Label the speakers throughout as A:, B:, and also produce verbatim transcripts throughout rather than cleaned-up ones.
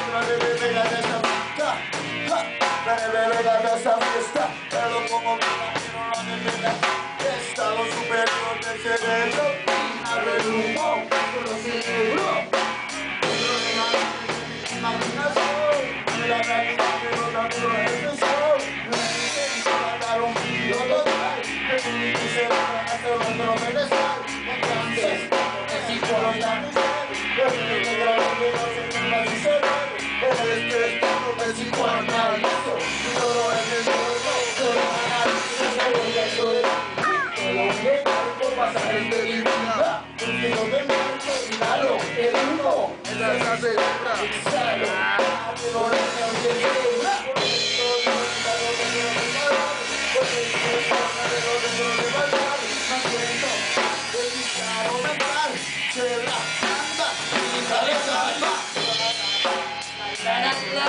A: bebé, venga de esa fiesta. Bebé, venga de esa fiesta. Pero como que no quiero la bebé, estado superior del cerebro. Abre el humo, con los cerebros. Imaginación, de la realidad que no tan duro es el sol. Necesito dar un giro total. Que tu mente se va a hacer otro pedestal. Entonces, necesito los datos. Yo soy el grano que no se me va a suceder. En el estrés puro me psicoanalizo. Y todo es el mundo, todo analizo. Yo soy el solo un letal por pasar este divina. Un giro de marco, inhalo, el humo. Esa es la cerebra, exhalo. Que no le cambie el cerebra. Porque todo el mundo está loco de lo que pasa. Porque el cerebro de lo que no le va a dar. Me cuento, el disparo mental. Cerebra, anda, y sale salva. La la la.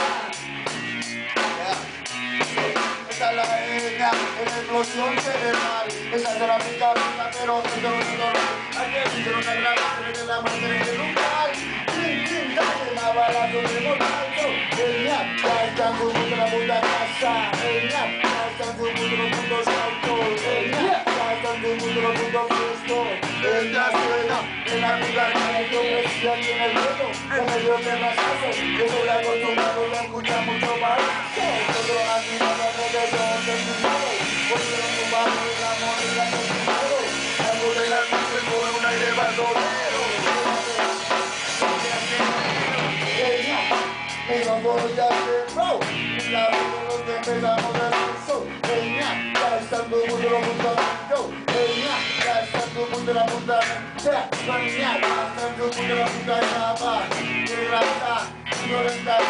A: Esa es la etnia, en explosión cerebral. Esa es la mi cabeza, pero no te lo digo. Hay que vivir una gran estrella de la muerte en el lugar. Chin, chin, dale la bala sobre el alto. El ñap, ya está en su mundo la puta casa. El ñap, ya está en su mundo los puntos altos. El ñap, ya está en su mundo los puntos frescos. Ella suena en la puta calle, yo crecí aquí en el ruedo. En medio de rasazos, yo soy acostumbrado a escuchar mucho balazo. Todo aquí no me alrededor del mundo. Porque los humanos y la moneda son primeros. Algo de la noche con un aire bandolero. Y no voy a hacer bro. Y la vida es lo que empezamos de eso. El ña, ya está en tu mundo lo fundamento. El ña, ya está en tu mundo la fundamenta. El ña, ya está en tu mundo la fundamenta. Y raza, ignoranta.